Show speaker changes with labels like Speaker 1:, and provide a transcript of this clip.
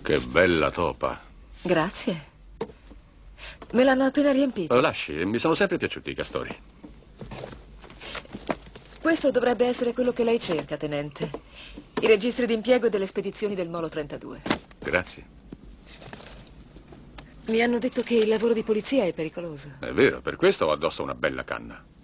Speaker 1: Che bella topa.
Speaker 2: Grazie. Me l'hanno appena riempito.
Speaker 1: Lo lasci, mi sono sempre piaciuti i castori.
Speaker 2: Questo dovrebbe essere quello che lei cerca, tenente. I registri d'impiego delle spedizioni del Molo 32.
Speaker 1: Grazie.
Speaker 2: Mi hanno detto che il lavoro di polizia è pericoloso.
Speaker 1: È vero, per questo ho addosso una bella canna.